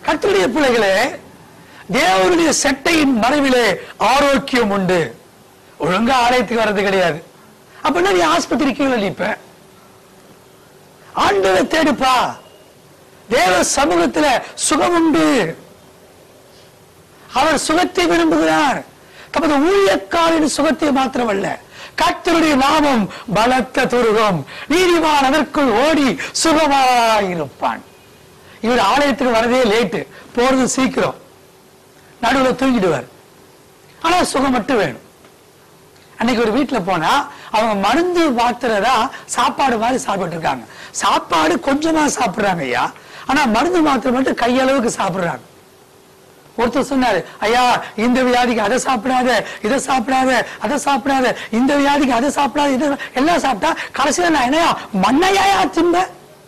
கர்த்தருடைய பிள்ளைகளே, தேவனுடைய சட்டையின் மறைவிலே ஆரோக்கியம் உண்டு. ஒழுங்கா ஆலயத்துக்கு வர்றது கிடையாது. அப்படின்னா நீ ஆஸ்பத்திரிக்கு இப்ப ஆண்டவரை தேடுப்பா. தேவ சமூகத்துல சுகம் உண்டு. அவர் சுகத்தை விரும்புகிறார். தமது ஊழியக்காரின் சுகத்தை மாத்திரமல்ல, கர்த்தருடைய நாமம் பலத்த துருகம், நீதிமான் அதற்குள் ஓடி சுகமாயிருப்பான். இவர் ஆலயத்துக்கு வரதே லேட்டு, போறது சீக்கிரம், நடுவில் தூங்கிடுவார். ஆனா சுகம் மட்டும் வேணும். அன்னைக்கு ஒரு வீட்டுல போனா அவங்க மருந்து மாத்திரதான் சாப்பாடு மாதிரி சாப்பிட்டு இருக்காங்க. சாப்பாடு கொஞ்சமா சாப்பிடுறாங்க ஐயா, ஆனா மருந்து மாத்திரை மட்டும் கையளவுக்கு சாப்பிடுறாங்க. ஒருத்தர் சொன்னாரு, ஐயா இந்த வியாதிக்கு அதை சாப்பிடாத, இதை சாப்பிடாத, அதை சாப்பிடாத, இந்த வியாதிக்கு அதை சாப்பிடாத, இதை எல்லாம் சாப்பிட்டா கடைசியில நான் என்னையா மண்ணையா திம்ப?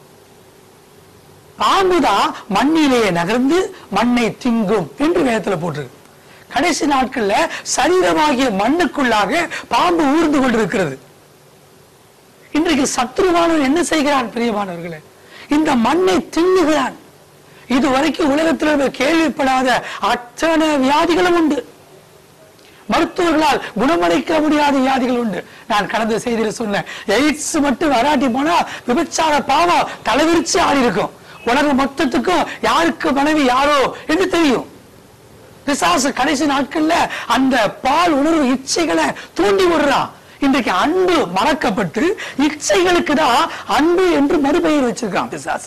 பாம்புதான் மண்ணிலேயே நகர்ந்து மண்ணை திங்கும் என்று வேதத்துல போட்டிருக்கு. கடைசி நாட்கள்ல சரீரமாகிய மண்ணுக்குள்ளாக பாம்பு ஊர்ந்து கொண்டிருக்கிறது. இன்றைக்கு சத்ருவானவன் என்ன செய்கிறான் பிரியமானவர்களே? இந்த மண்ணை தின்னுகிறான். இதுவரைக்கும் உலகத்தில் கேள்விப்படாத அத்தனை வியாதிகளும் உண்டு. மருத்துவர்களால் குணமளிக்க முடியாத வியாதிகள் உண்டு. நான் கடந்த செய்தியில சொன்னேன், எய்ட்ஸ் மட்டும் வராட்டி போனா விபச்சார பாவம் தலைவிரிச்சு ஆடி இருக்கும். உலகம் மொத்தத்துக்கும் யாருக்கு மனைவி யாரோ என்று தெரியும். பிசாசு கடைசி நாட்கள்ல அந்த பால் உணர்வு இச்சைகளை தூண்டி விடுறான். இன்றைக்கு அன்பு மறக்கப்பட்டு இச்சைகளுக்கு தான் அன்பு என்று மறுபெயர் வச்சிருக்கான் பிசாசு.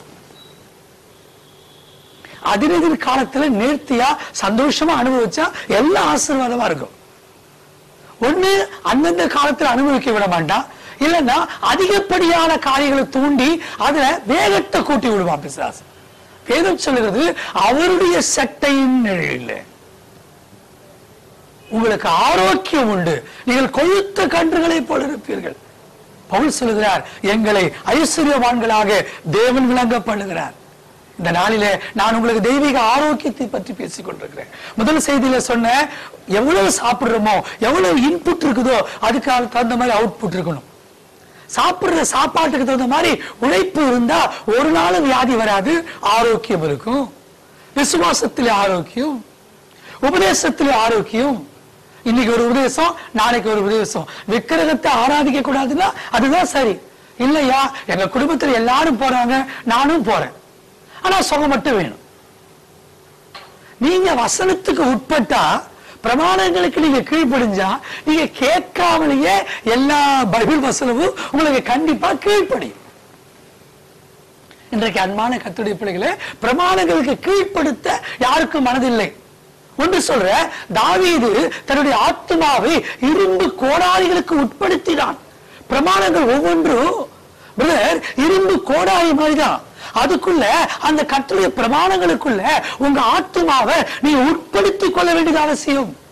அதிரெதிர் காலத்துல நேர்த்தியா சந்தோஷமா அனுபவிச்சா எல்லாம் ஆசீர்வாதமா இருக்கும். ஒண்ணு அந்தந்த காலத்துல அனுபவிக்க விட மாட்டான், இல்லைன்னா அதிகப்படியான காரியங்களை தூண்டி அதுல வேகத்தை கூட்டி விடுவான் பிசாசு. வேதம் சொல்லுகிறது, அவருடைய சட்டையின் நிழலில் உங்களுக்கு ஆரோக்கியம் உண்டு, நீங்கள் கொழுத்த கன்றுகளை போல இருப்பீர்கள். பவுல் சொல்லுகிறார், எங்களை ஐஸ்வர்யவான்களாக தேவன் விளங்க பண்ணுகிறார். இந்த நாளிலே நான் உங்களுக்கு தெய்வீக ஆரோக்கியத்தை பற்றி பேசிக் கொண்டிருக்கிறேன். முதல் செய்தியில சொன்ன, எவ்வளவு சாப்பிடுறோமோ, எவ்வளவு இன்புட் இருக்குதோ அதுக்கு தகுந்த மாதிரி அவுட்புட் இருக்கணும். சாப்பிடுற சாப்பாட்டுக்கு தகுந்த மாதிரி உழைப்பு இருந்தா ஒரு நாளும் வியாதி வராது, ஆரோக்கியம் இருக்கும். விசுவாசத்திலே ஆரோக்கியம், உபதேசத்திலே ஆரோக்கியம். இன்னைக்கு ஒரு உபதேசம், நாளைக்கு ஒரு உபதேசம். விக்கிரகத்தை ஆராதிக்க கூடாதுன்னா அதுதான் சரி. இல்லையா, எங்க குடும்பத்தில் எல்லாரும் போறாங்க, நானும் போறேன், ஆனா சுகம் மட்டும் வேணும். நீங்க வசனத்துக்கு உட்பட்டா, பிரமாணங்களுக்கு நீங்க கீழ்ப்படிஞ்சா, நீங்க கேட்காமலேயே எல்லா பைபிள் வசனமும் உங்களுக்கு கண்டிப்பா கீழ்ப்படியும். இன்றைக்கு அன்பான கர்த்தருடைய பிள்ளைகளே, பிரமாணங்களுக்கு கீழ்ப்படுத்த யாருக்கும் மனதில்லை. ஒன்று சொல்ற, தாவீது தன்னுடைய ஆத்மாவை இரும்பு கோடாரிகளுக்கு உட்படுத்தினான். பிரமாணங்கள் ஒவ்வொன்றும் பிரதர் இரும்பு கோடாரி மாதிரிதான். அதுக்குள்ள அந்த கர்த்தருடைய பிரமாணங்களுக்குள்ள உங்க ஆத்மாவை நீ உட்படுத்திக் கொள்ள வேண்டியது அவசியம்.